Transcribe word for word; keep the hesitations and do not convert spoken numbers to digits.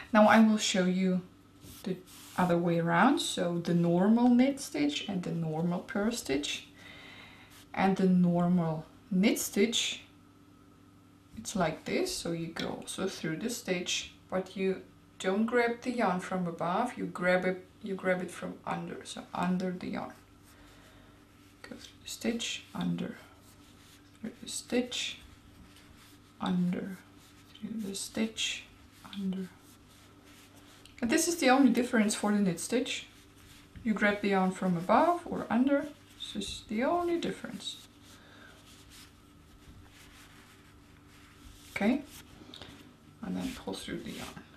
Now I will show you the other way around, so the normal knit stitch and the normal purl stitch. And the normal knit stitch, it's like this, so you go also through the stitch, but you don't grab the yarn from above, you grab it you grab it from under, so under the yarn. Go through the stitch, under, through the stitch, under, through the stitch, under. And this is the only difference for the knit stitch. You grab the yarn from above or under. This is the only difference. Okay, and then pull through the yarn.